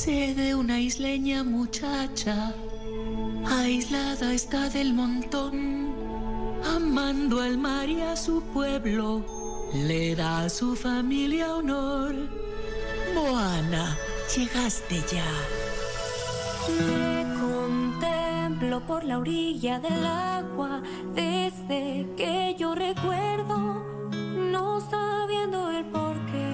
Sé de una isleña muchacha, aislada está del montón, amando al mar y a su pueblo, le da a su familia honor. Moana, llegaste ya. Te contemplo por la orilla del agua desde que yo recuerdo, no sabiendo el porqué.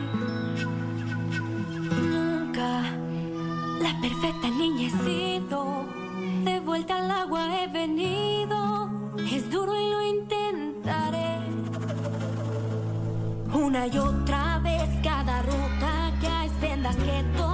Nunca la perfecta niña he sido, de vuelta al agua he venido, es duro y lo intentaré. Una y otra vez cada ruta que hay sendas que